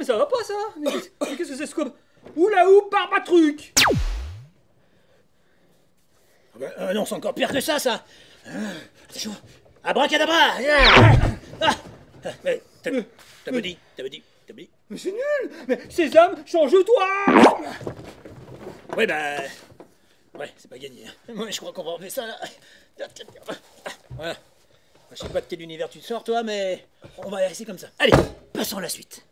ça va pas ça. Mais qu'est-ce que c'est ce comme... Oula ou barbatruc. Non, c'est encore pire que ça. Attention. Abracadabra. T'as me dit. Mais c'est nul. Mais Sésame, change-toi. Ouais, bah... Ouais, c'est pas gagné. Moi, je crois qu'on va enlever ça, là. Voilà. Je sais pas de quel univers tu te sors, toi, mais on va laisser comme ça. Allez, passons à la suite.